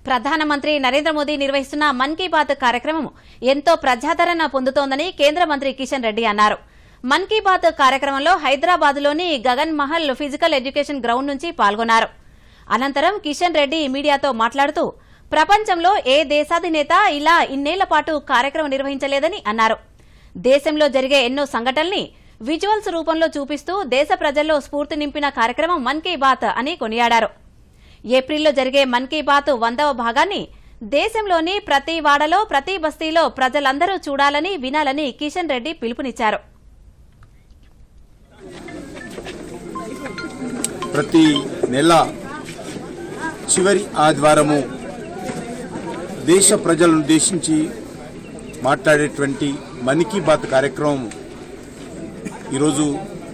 ప్రధానమంత్రి నరేంద్ర మోదీ నిర్వహిస్తున్న మన్ కీ బాత్ కార్యక్రమం ఎంతో ప్రజాదరణ పొందుతోందని కేంద్ర మంత్రి కిషన్ రెడ్డి అన్నారు. మన్ కీ బాత్ కార్యక్రమంలో హైదరాబాద్లోని Gagan Mahal physical education ground నుంచి పాల్గొన్నారు. అనంతరం కిషన్ రెడ్డి మీడియాతో మాట్లాడుతూ ప్రపంచంలో ఏ దేశాధినేత ఇలా ఇన్నేళ్ల పాటు కార్యక్రమం నిర్వహించలేదని అన్నారు. దేశంలో జరిగే ఎన్నో సంఘటనల్ని విజువల్స్ రూపంలో చూపిస్తూ దేశ ప్రజల్లో స్ఫూర్తి నింపిన కార్యక్రమం మన్ కీ బాత్ అని కొనియాడారు. ఏప్రిల్లో జరిగే మన్ కీ బాత్ 100వ భాగాన్ని దేశంలోని ప్రతి వాడలో ప్రతి బస్తీలో ప్రజలందరూ చూడాలని వినాలని కిషన్ రెడ్డి పిలుపునిచ్చారు. ప్రతి నెల చివరి ఆదివారము దేశ ప్రజలను ఉద్దేశించి మాట్లాడేటువంటి మన్ కీ బాత్ కార్యక్రమం ఈరోజు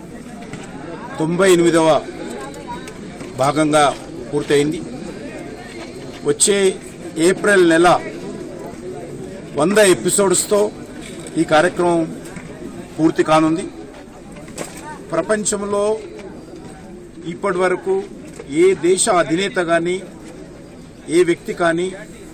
98వ భాగంగా పూర్తయింది. వచ్చే ఏప్రిల్ నెల 100 ఎపిసోడ్స్తో ఈ కార్యక్రమం పూర్తి కానుంది. ప్రపంచంలో ఇప్పటి వరకు ఏ దేశ అధినేత కానీ ఏ వ్యక్తి కానీ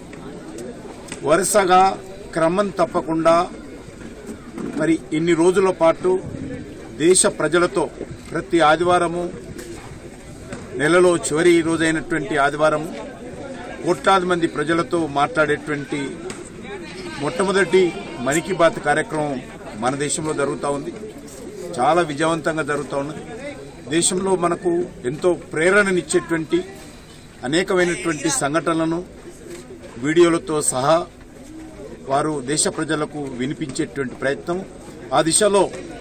వరుసగా క్రమం తప్పకుండా మరి ఇన్ని రోజుల పాటు దేశ ప్రజలతో ప్రతి ఆదివారము నెలలో చివరి రోజైనటువంటి ఆదివారము కోట్లాది మంది ప్రజలతో మాట్లాడేటువంటి మొట్టమొదటి మన్ కీ బాత్ కార్యక్రమం మన దేశంలో జరుగుతూ ఉంది. చాలా విజయవంతంగా జరుగుతూ ఉన్నది. దేశంలో మనకు ఎంతో ప్రేరణనిచ్చేటువంటి అనేకమైనటువంటి సంఘటనలను వీడియోలతో సహా వారు దేశ ప్రజలకు వినిపించేటువంటి ప్రయత్నం, ఆ దిశలో